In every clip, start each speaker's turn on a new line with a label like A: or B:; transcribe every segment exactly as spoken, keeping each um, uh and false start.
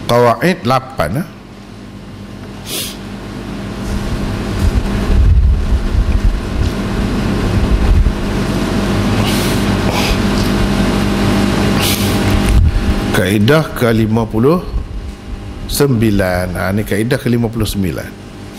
A: Qawaid lapan. Ha? Kaedah ke lima puluh sembilan. Ha, ni kaedah ke lima puluh sembilan.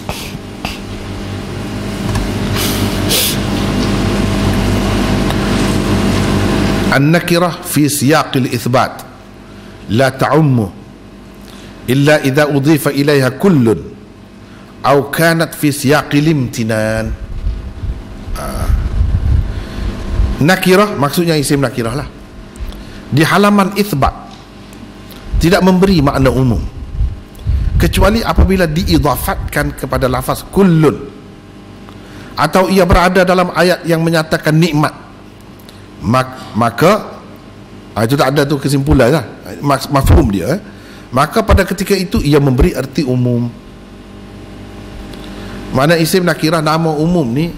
A: An-nakirah fi siyaqil itsbat la ta'ummu illa idza udhifa ilaiha kullun aw kanat fi siyaqil imtinan. Ha. Nakirah maksudnya isim nakirah lah. Di halaman itsbat tidak memberi makna umum kecuali apabila diidhafatkan kepada lafaz kullun atau ia berada dalam ayat yang menyatakan nikmat, maka itu tak ada tu kesimpulan lah, mafhum dia eh? Maka pada ketika itu ia memberi erti umum. Mana isim nakirah, nama umum ni,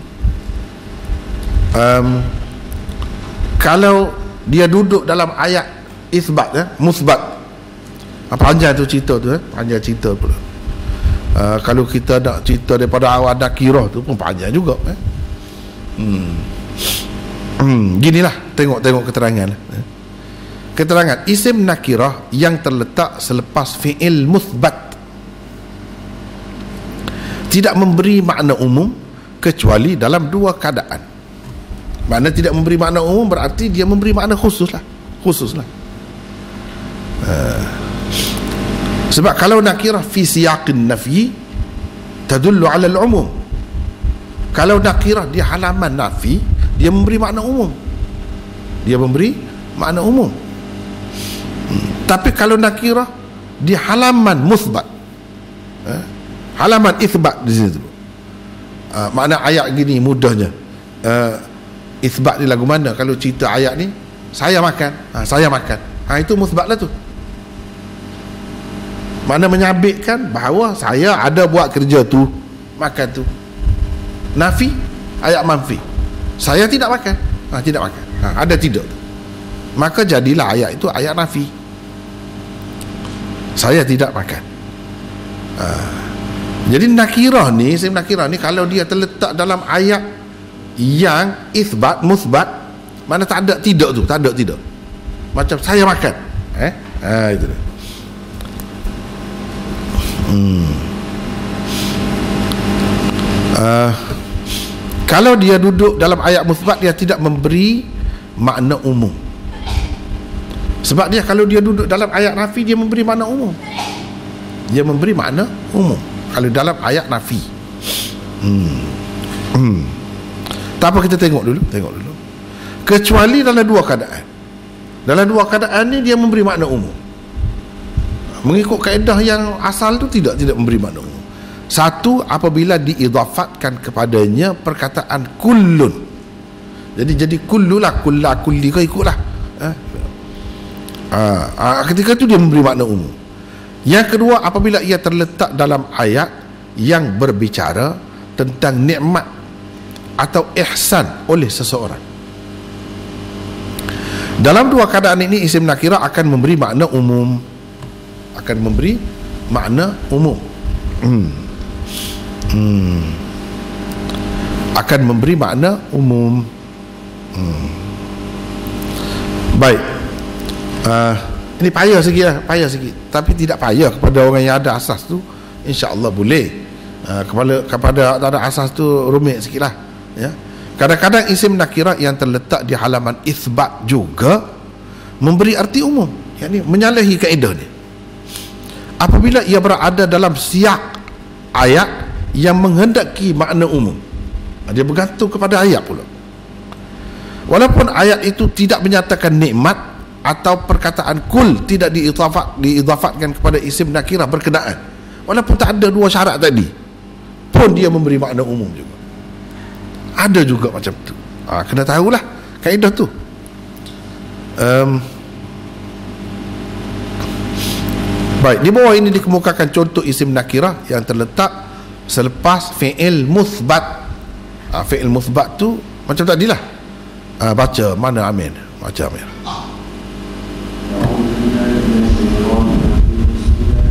A: um, kalau dia duduk dalam ayat isbat eh? musbat. Panjang tu cerita tu eh? Panjang cerita pula. Uh, kalau kita nak cerita daripada awal nakirah tu pun panjang juga eh? hmm. Hmm, ginilah, tengok-tengok keterangan eh? Keterangan isim nakirah yang terletak selepas fi'il musbat tidak memberi makna umum kecuali dalam dua keadaan. Makna tidak memberi makna umum berarti dia memberi makna khusus lah, khusus lah. uh. Sebab kalau nakirah fi siyaqin nafyi tadullu ala al-umum. Kalau nakirah di halaman nafi, dia memberi makna umum. Dia memberi makna umum. Hmm. Tapi kalau nakirah di halaman musbat, eh, halaman itsbat di situ. Uh, makna ayat gini mudahnya. Uh, itsbat ni lagu mana? Kalau cerita ayat ni, saya makan, ha, saya makan. Ha, itu musbat lah tu. Mana menyabitkan bahawa saya ada buat kerja tu, makan tu. Nafi, ayat manfi, saya tidak makan, ha, tidak makan, ha, ada tidak, maka jadilah ayat itu ayat nafi, saya tidak makan. ha. Jadi nakirah ni, isim nakirah ni kalau dia terletak dalam ayat yang isbat musbat, mana tak ada tidak tu, tak ada tidak, macam saya makan, eh ha, itu dia. Hmm. Uh, kalau dia duduk dalam ayat musbat, dia tidak memberi makna umum. Sebab dia kalau dia duduk dalam ayat nafi, dia memberi makna umum. Dia memberi makna umum kalau dalam ayat nafi. Hmm. Hmm. Tak apa, kita tengok dulu, tengok dulu. Kecuali dalam dua keadaan. Dalam dua keadaan ni dia memberi makna umum. Mengikut kaedah yang asal tu tidak tidak memberi makna umum. Satu, apabila diidhafatkan kepadanya perkataan kullun. Jadi jadi kullulah, kullah, kulli, kau ikutlah. Ha? Ha, ketika itu dia memberi makna umum. Yang kedua, apabila ia terletak dalam ayat yang berbicara tentang nikmat atau ihsan oleh seseorang. Dalam dua keadaan ini isim nakirah akan memberi makna umum. Akan memberi makna umum. Hmm. Hmm. Akan memberi makna umum. Hmm. Baik. Uh, ini payah sikit lah, payah sikit. Tapi tidak payah kepada orang yang ada asas tu, insya-Allah boleh. Uh, kepada kepada tak ada asas tu rumit sikit lah. Ya. Kadang-kadang isim nakirah yang terletak di halaman itsbat juga memberi arti umum, yakni menyalahi kaedah ni. Apabila ia berada dalam siyak ayat yang menghendaki makna umum, dia bergantung kepada ayat pula. Walaupun ayat itu tidak menyatakan nikmat atau perkataan kul tidak diidhafat, diidhafatkan kepada isim nakirah berkenaan, walaupun tak ada dua syarat tadi, pun dia memberi makna umum juga. Ada juga macam tu. Ha, kena tahulah kaedah tu. Um, Baik, di bawah ini dikemukakan contoh isim nakirah yang terletak selepas fi'il musbat. Ha, fi'il musbat tu macam tadilah. Ha, baca mana Amin? Baca Amin.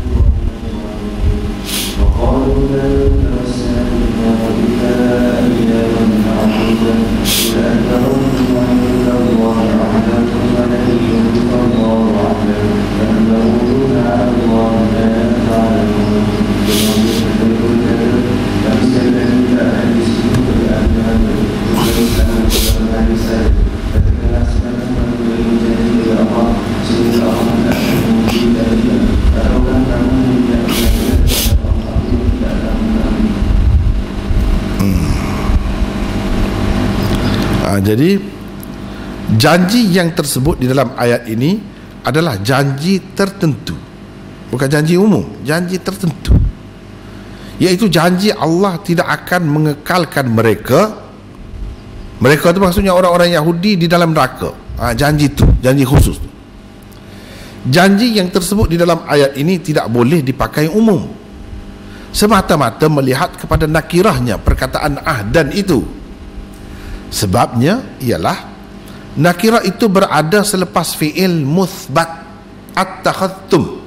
A: Jadi janji yang tersebut di dalam ayat ini adalah janji tertentu, bukan janji umum, janji tertentu, iaitu janji Allah tidak akan mengekalkan mereka. Mereka itu maksudnya orang-orang Yahudi di dalam neraka. Ha, janji itu, janji khusus. Janji yang tersebut di dalam ayat ini tidak boleh dipakai umum, semata-mata melihat kepada nakirahnya perkataan ahdan itu. Sebabnya ialah nakirah itu berada selepas fi'il muthbat, attakhadtum,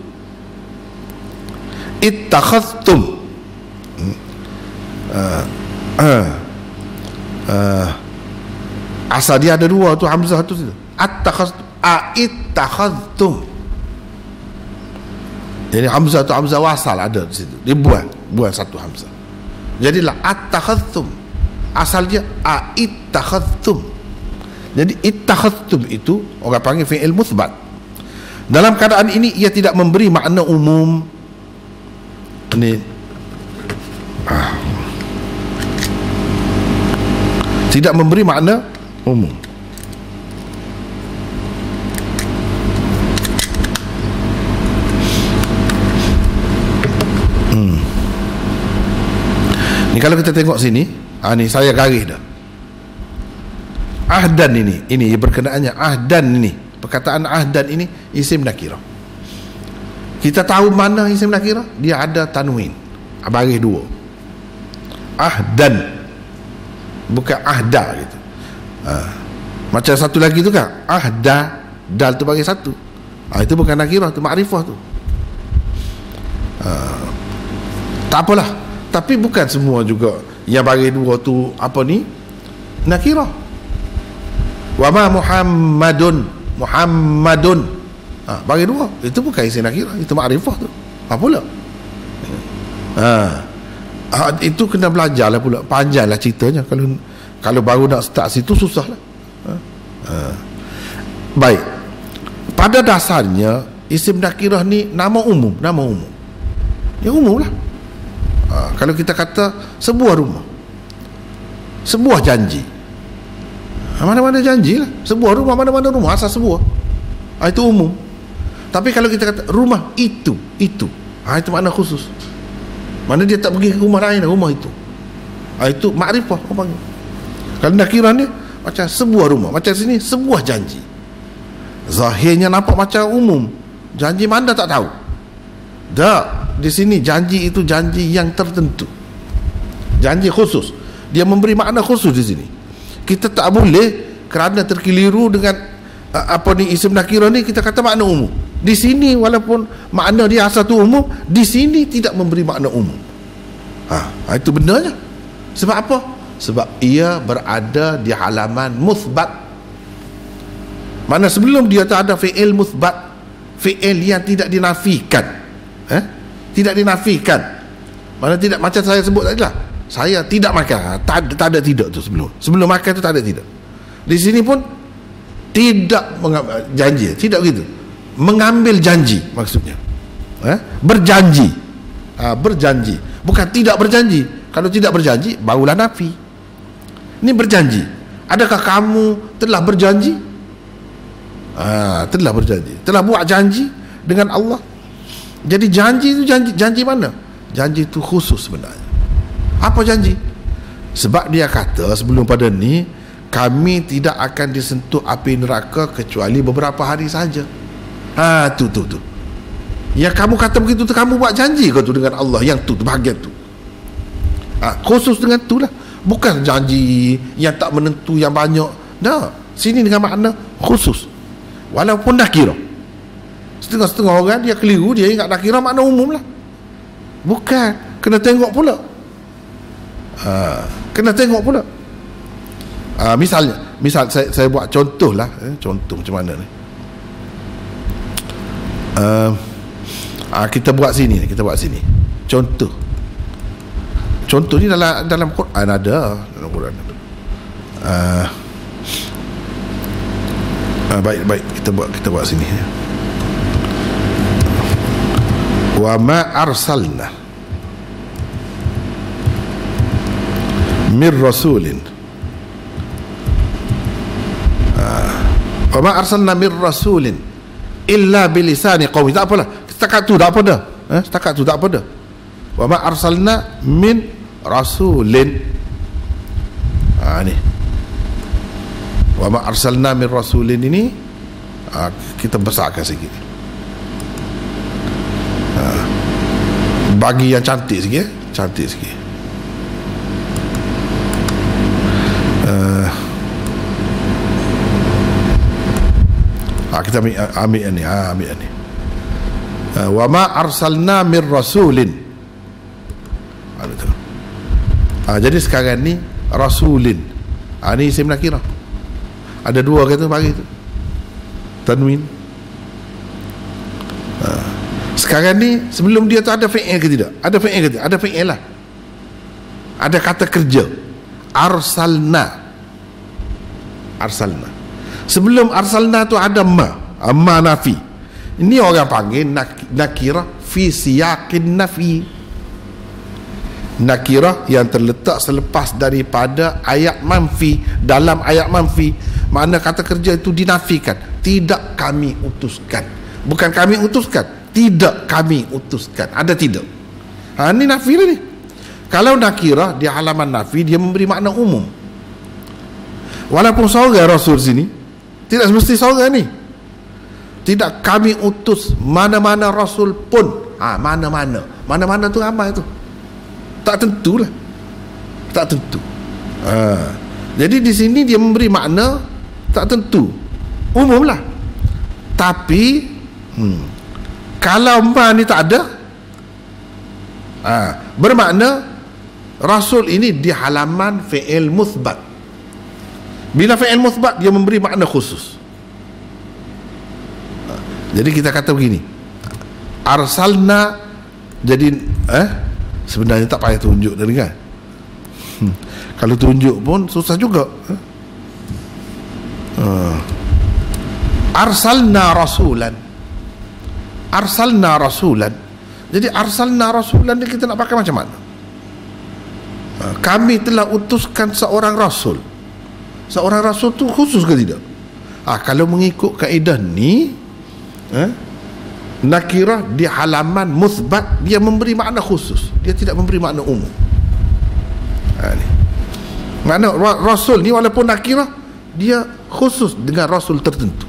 A: ittakhadtum. uh, uh, uh, asal dia ada dua tu, hamzah tu, attakhadtum, aittakhadtum. Jadi hamzah tu hamzah wasal ada di situ, dia buat buat satu hamzah, jadilah attakhadtum. Asal dia aittakhadtum. Jadi ittakhadtum itu orang panggil fi'il muthbat. Dalam keadaan ini ia tidak memberi makna umum. Ini ah, tidak memberi makna umum. Hmm. Ni kalau kita tengok sini, ah, ni saya garis dah. Ahdan ini, ini berkenaannya ahdan ini. Perkataan ahdan ini isim nakirah. Kita tahu mana isim nakirah? Dia ada tanwin, baris dua. Ahdan, bukan ahda gitu. Ah, macam satu lagi tu kan, ahda, dal tu baris satu. Ah, itu bukan nakirah, tu makrifah tu. Ah, tak apalah. Tapi bukan semua juga yang bagi dua tu apa ni nakirah. Wa ma Muhammadun, Muhammadun, ha, bagi dua itu bukan isim nakirah, itu makrifah tu. Apa pula? Ha, ha, itu kena belajar lah pula, panjanglah ceritanya. Kalau kalau baru nak start situ susah lah. Ha. Ha. Baik, pada dasarnya isim nakirah ni nama umum, nama umum, yang umum lah. Ha, kalau kita kata sebuah rumah, sebuah janji, ha, mana-mana janji lah, sebuah rumah, mana-mana rumah, asal sebuah, ha, itu umum. Tapi kalau kita kata rumah itu, itu, ha, itu makna khusus, mana dia tak pergi ke rumah lain, rumah itu, ha, itu makrifah. Kalau nakirah ni macam sebuah rumah, macam sini sebuah janji, zahirnya nampak macam umum, janji mana tak tahu. Tak, di sini janji itu janji yang tertentu, janji khusus. Dia memberi makna khusus di sini. Kita tak boleh kerana terkeliru dengan uh, apa ni isim nakirah ni kita kata makna umum. Di sini walaupun makna dia asal tu umum, di sini tidak memberi makna umum. Ha, itu benarnya. Sebab apa? Sebab ia berada di halaman muthbat. Mana sebelum dia tak ada fi'il muthbat, fi'il yang tidak dinafikan. Eh? Tidak dinafikan. Mana tidak, macam saya sebut tadi lah, saya tidak makan, tak, tak ada tidak tu sebelum. Sebelum makan tu tak ada tidak. Di sini pun tidak mengambil janji, tidak begitu. Mengambil janji maksudnya. Eh? Berjanji. Ha, berjanji. Bukan tidak berjanji. Kalau tidak berjanji barulah nafi. Ini berjanji. Adakah kamu telah berjanji? Ha, telah berjanji. Telah buat janji dengan Allah. Jadi janji itu janji, janji mana? Janji itu khusus sebenarnya. Apa janji? Sebab dia kata sebelum pada ni, kami tidak akan disentuh api neraka kecuali beberapa hari saja. Ha, tu tu tu. Ya, kamu kata begitu tu, kamu buat janji ke tu dengan Allah yang tu, tu bahagian tu. Ha, khusus dengan tu lah. Bukan janji yang tak menentu yang banyak. Dah, sini dengan makna khusus. Walaupun nakirah. Setengah-setengah orang dia keliru, dia ingat nakirah makna umum lah. Bukan. kena tengok pula. Ha, kena tengok pula. Ha, misalnya, misal saya, saya buat contoh lah, eh, contoh macam mana ni. Uh, ha, kita buat sini, kita buat sini. Contoh. Contoh ni dalam dalam Quran ada, dalam Quran ada. Uh, uh, baik baik kita buat kita buat sini. Wa ma arsalna mir rasulin. Uh, wa ma arsalna mir rasulin illa bilisani qaumi. Tak apalah. Setakat tu tak apa dah. Eh, setakat tu tak apa dah. Wa ma arsalna min rasulin. Ha ni. Wa ma arsalna min rasulin ini ha, kita besarkan sikit. Ha, bagi yang cantik sikit, eh? Cantik sikit. Uh, ha, kita ambil ambil ni, ha, ambil ni. Uh, wa ma arsalna min rasulin. Ha, betul. Ha, jadi sekarang ni rasulin. Ha, ni isim nakirah. Ada dua kata bagi tu. Tanwin. Ha. Sekarang ni sebelum dia tu ada fi'il ke tidak? Ada fi'il ke tidak? Ada fi'il lah. Ada kata kerja. Arsalna. Arsalna. Sebelum arsalna tu ada ma. Ma nafi. Ini orang panggil nak, nakirah fi siyaqin nafi. Nakirah yang terletak selepas daripada ayat manfi. Dalam ayat manfi, makna kata kerja itu dinafikan. Tidak kami utuskan. Bukan kami utuskan, tidak kami utuskan. Ada tidak? Ha, ini nafi lah ni. Kalau nakirah di halaman nafi, dia memberi makna umum. Walaupun seorang rasul sini, tidak semesti seorang ni. Tidak kami utus mana-mana rasul pun. Ha, mana-mana. Mana-mana tu ramai tu. Tak tentulah. Tak tentu. Ha. Jadi di sini dia memberi makna tak tentu. Umum lah. Tapi hmm, kalau ma ni tak ada, ha, bermakna rasul ini di halaman fi'il muthbat. Bila fi'il muthbat dia memberi makna khusus. Ha. Jadi kita kata begini, arsalna. Jadi eh sebenarnya tak payah tunjuk dah kan. Hmm. Kalau tunjuk pun susah juga. Uh. Arsalna rasulan. Arsalna rasulan. Jadi arsalna rasulan ni kita nak pakai macam mana? Uh, kami telah utuskan seorang rasul. Seorang rasul tu khusus ke tidak? Ah, kalau mengikut kaedah ni, eh, nakirah di halaman musbat dia memberi makna khusus, dia tidak memberi makna umum. Ha, ni. Makna rasul ni walaupun nakirah, dia khusus dengan rasul tertentu.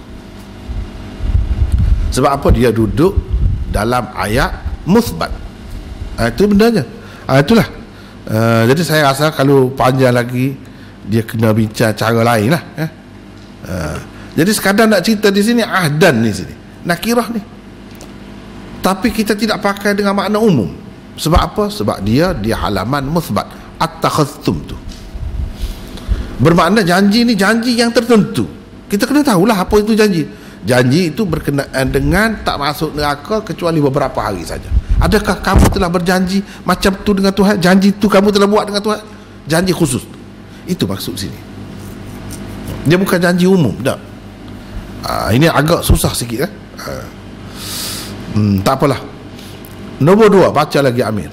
A: Sebab apa? Dia duduk dalam ayat musbat. Ha, itu bendanya. Ha, itulah. Ha, jadi saya rasa kalau panjang lagi dia kena bincang cara lain lah. Eh? Ha, jadi sekadar nak cerita di sini ahdan ni sini, nakirah ni. Tapi kita tidak pakai dengan makna umum. Sebab apa? Sebab dia di halaman musbat. At-takhathum tu bermakna janji ni janji yang tertentu. Kita kena tahulah apa itu janji. Janji itu berkenaan dengan tak masuk neraka kecuali beberapa hari saja. Adakah kamu telah berjanji macam tu dengan Tuhan? Janji tu kamu telah buat dengan Tuhan? Janji khusus. Itu maksud sini. Dia bukan janji umum. Tak. Ha, ini agak susah sikit. Eh? Ha. Hmm, tak apalah. Nombor dua, baca lagi Amir.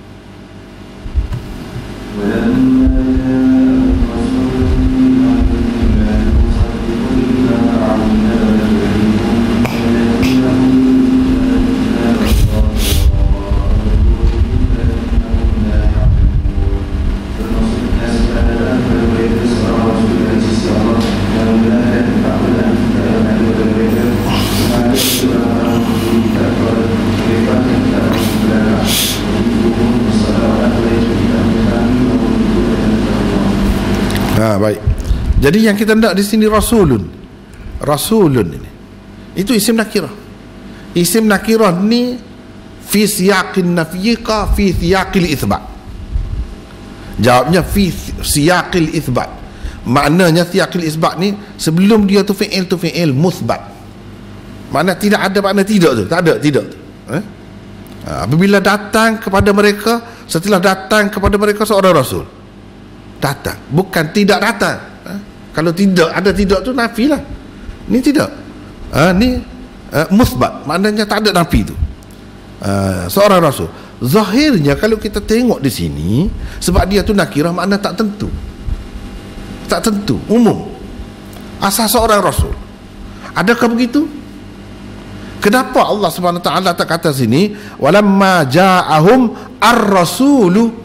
A: Ha, baik. Jadi yang kita nak di sini rasulun. Rasulun ini. Itu isim nakirah. Isim nakirah ni fi siyaqin nafyi ka fi siyaqil itsbat? Jawabnya fi siyaqil itsbat. Maknanya siyaqil itsbat ni sebelum dia tu fi'il tu fi'il musbat. Makna tidak ada makna tidak tu. Tak ada tidak tu. Eh? Apabila datang kepada mereka, setelah datang kepada mereka seorang rasul, datang, bukan tidak datang. Eh? Kalau tidak ada tidak tu nafi lah. Ni tidak. Ha, ni uh, musbat. Maknanya tak ada nafi tu. Uh, seorang rasul. Zahirnya kalau kita tengok di sini, sebab dia tu nakirah, makna tak tentu. Tak tentu, umum. Asal seorang rasul. Adakah begitu? Kenapa Allah Subhanahu Wa Taala tak kata sini walamma ja'ahum ar-rasulu?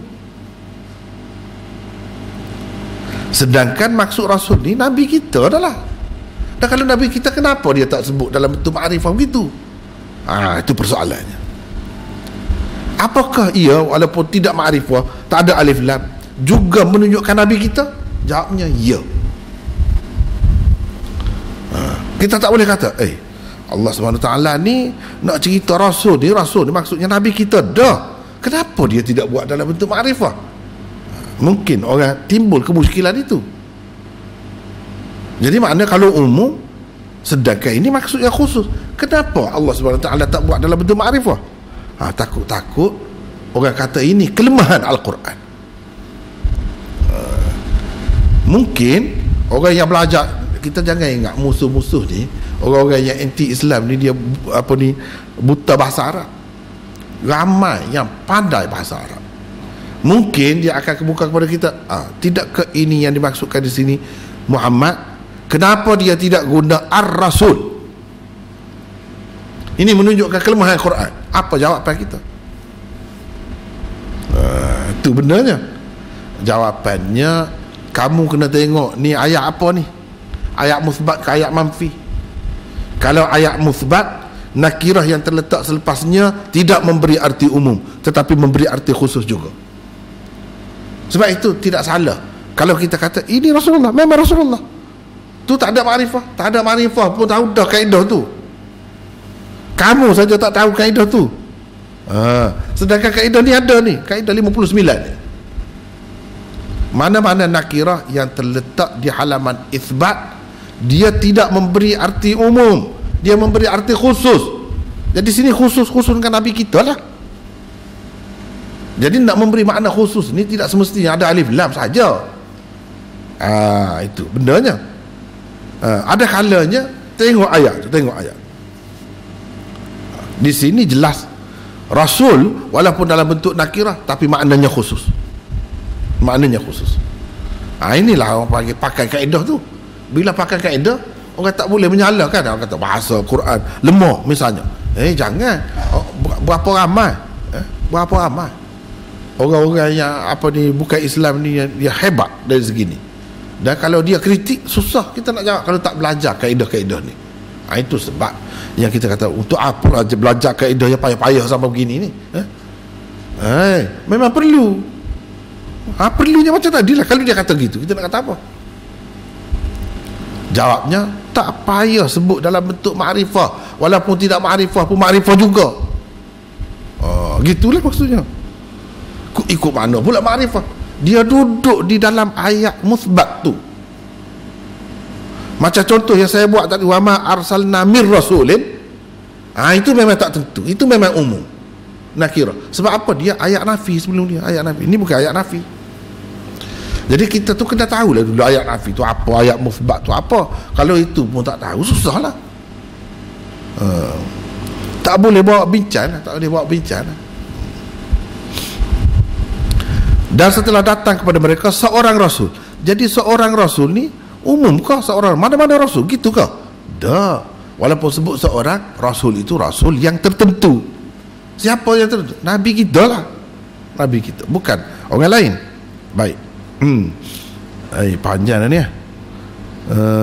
A: Sedangkan maksud rasul ni nabi kita adalah. Dan kalau nabi kita, kenapa dia tak sebut dalam bentuk ma'rifah begitu? Ah, itu persoalannya. Apakah ia walaupun tidak ma'rifah, tak ada alif lam, juga menunjukkan nabi kita? Jawabnya ya. Ha, kita tak boleh kata eh Allah Subhanahu Wa Taala ni nak cerita rasul ni, rasul ni maksudnya nabi kita dah. Kenapa dia tidak buat dalam bentuk ma'rifah? Mungkin orang timbul kemusykilan itu. Jadi makna kalau umum, sedangkan ini maksudnya khusus, kenapa Allah Subhanahu Wa Taala tak buat dalam bentuk ma'rifah? Ha, takut-takut orang kata ini kelemahan Al-Quran. Uh, mungkin orang yang belajar, kita jangan ingat musuh-musuh ni, orang-orang yang anti-Islam ni, dia apa ni, buta bahasa Arab. Ramai yang pandai bahasa Arab. Mungkin dia akan kebuka kepada kita, ah, tidak ke ini yang dimaksudkan di sini Muhammad? Kenapa dia tidak guna ar-rasul? Ini menunjukkan kelemahan Quran. Apa jawapan kita? Uh, itu benarnya. Jawapannya, kamu kena tengok ni ayat apa ni? Ayat musbat ke ayat manfi? Kalau ayat musbat, nakirah yang terletak selepasnya tidak memberi arti umum, tetapi memberi arti khusus juga. Sebab itu tidak salah kalau kita kata ini Rasulullah, memang Rasulullah. Tu tak ada ma'rifah, tak ada ma'rifah pun tahu dah kaedah tu. Kamu saja tak tahu kaedah tu. Ha, sedangkan kaedah ni ada ni, kaedah lima puluh sembilan ni. Mana-mana nakirah yang terletak di halaman itsbat, dia tidak memberi arti umum, dia memberi arti khusus. Jadi sini khusus-khusus dengan Nabi kita lah. Jadi nak memberi makna khusus ni tidak semestinya ada alif lam saja. Ah, itu benarnya. Ah, ada kalanya tengok ayat, tengok ayat. Di sini jelas rasul walaupun dalam bentuk nakirah tapi maknanya khusus. Maknanya khusus. Ah, inilah orang panggil pakai kaedah tu. Bila pakai kaedah, orang tak boleh menyalahkan. Orang kata bahasa Quran lemah misalnya. Eh jangan. Oh, berapa ramai? Eh, berapa ramai orang-orang yang apa ni bukan Islam ni, yang dia hebat dari segi ni. Dan kalau dia kritik, susah kita nak jawab kalau tak belajar kaedah-kaedah ni. Ha, itu sebab yang kita kata untuk apa belajar kaedah yang payah-payah sampai begini ni. Eh? Eh, memang perlu. Ha, perlunya macam tadi lah. Kalau dia kata gitu, kita nak kata apa? Jawabnya, tak payah sebut dalam bentuk ma'rifah. Walaupun tidak ma'rifah pun ma'rifah juga. Oh, gitulah maksudnya. Ikut mana pula ma'rifah? Dia duduk di dalam ayat musbat tu. Macam contoh yang saya buat tadi, wa ma arsalna mir rasulin. Ah, itu memang tak tentu. Itu memang umum. Nakirah. Sebab apa? Dia ayat nafi sebelum dia. Ayat nafi. Ini bukan ayat nafi. Jadi kita tu kena tahulah dulu ayat nafi tu apa, ayat musbat tu apa. Kalau itu pun tak tahu, susahlah. Uh, tak boleh bawa bincang, tak boleh bawa bincang. Dan setelah datang kepada mereka seorang rasul. Jadi seorang rasul ni umumkah seorang? Mana-mana rasul gitu kah? Dah. Walaupun sebut seorang, rasul itu rasul yang tertentu. Siapa yang tertentu? Nabi kita lah. Nabi kita, bukan orang lain. Baik. Hmm. Eh, panjang ni ya. Uh,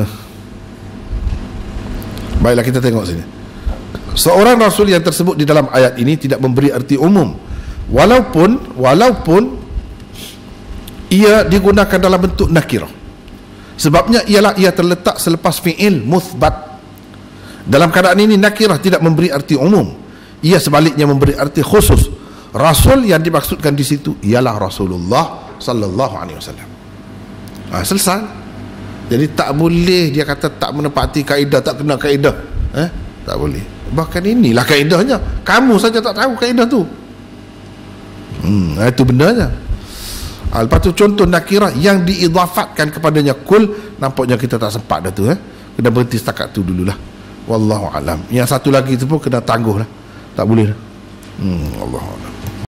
A: baiklah kita tengok sini. Seorang rasul yang tersebut di dalam ayat ini tidak memberi arti umum. Walaupun walaupun ia digunakan dalam bentuk nakirah. Sebabnya ialah ia terletak selepas fi'il musbat. Dalam keadaan ini nakirah tidak memberi arti umum. Ia sebaliknya memberi arti khusus. Rasul yang dimaksudkan di situ ialah Rasulullah sallallahu alaihi wasallam. Ha, selesai. Jadi tak boleh dia kata tak menepati kaedah, tak kena kaedah. Eh? Tak boleh. Bahkan inilah kaedahnya. Kamu saja tak tahu kaedah tu. Hmm, itu bendanya. Ha, lepas tu contoh nakirah yang diidhafatkan kepadanya kul, nampaknya kita tak sempat dah tu, eh. Kena berhenti setakat tu dululah. Wallahu alam. Yang satu lagi tu pun kena tangguh lah. Tak boleh dah. Hmm, Allahu alam.